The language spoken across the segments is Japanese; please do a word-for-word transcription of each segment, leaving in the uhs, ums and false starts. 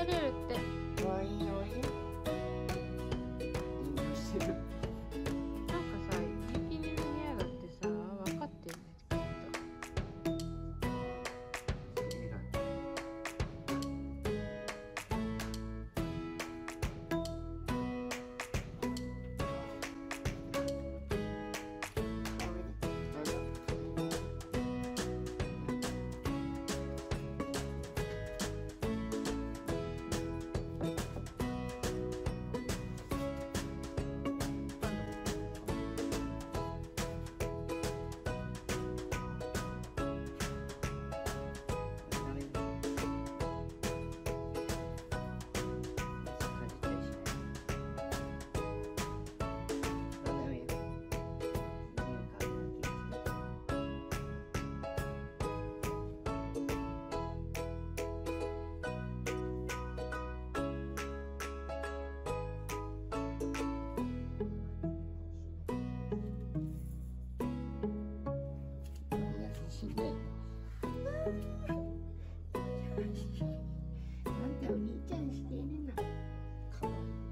入れるって。 わいいよいい。遠慮してる。 なんかさ、指切りの匂いがってさ、分かってるね、きっなんてお兄ちゃんしてるの。かわいい。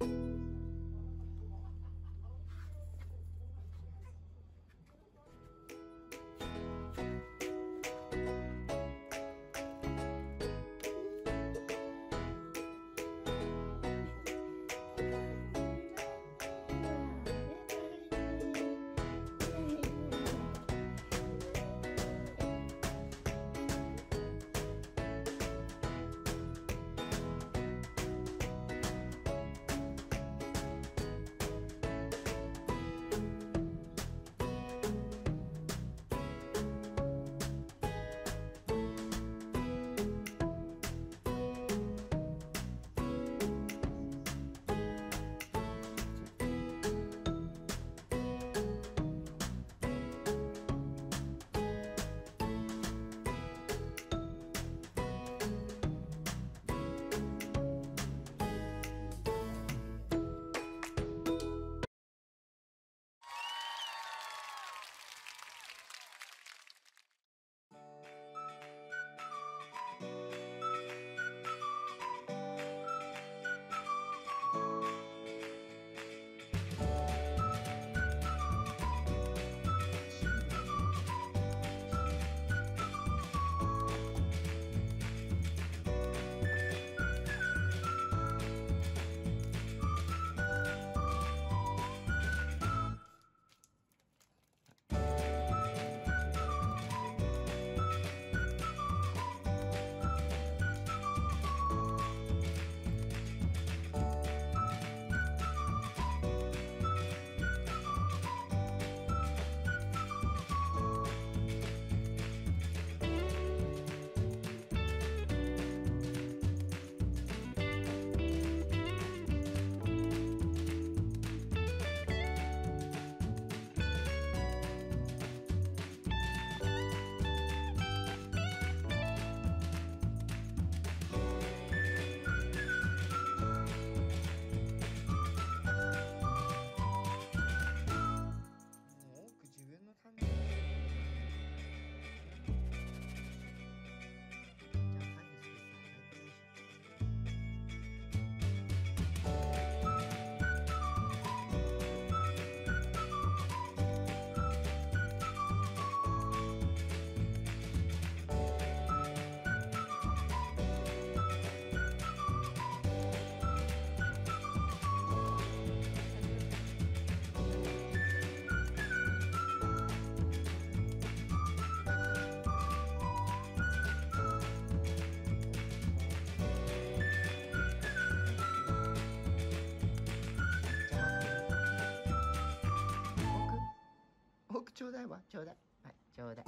奥ちょうだいわ、ちょうだい。はい、ちょうだい。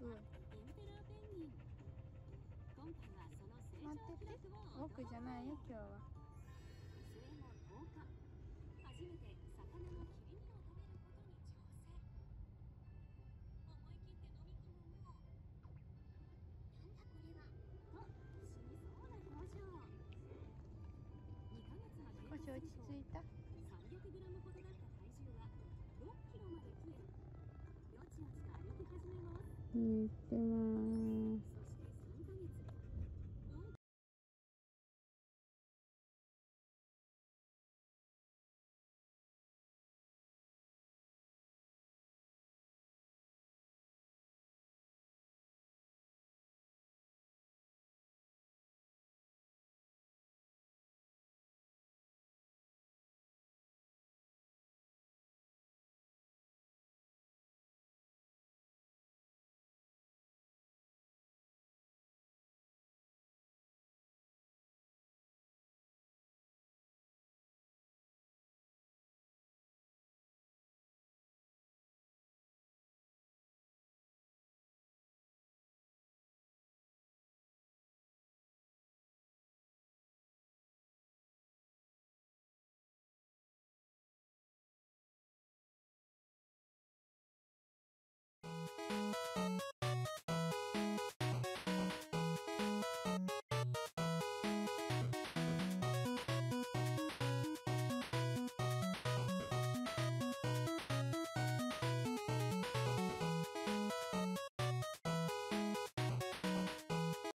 上エンペラーペンギン。今回はその成待ってて長記録を奥じゃないよ今日は。 生後とおか、初めて魚の切り身を食べることに挑戦。思い切って飲み込むも、なんだこれはと死にそうな表情。にかげつが経過少し落ちすると着いた。 さんびゃくグラムほどだった体重はろっキロまで増え、よちよちと歩き始めます。 言ってます。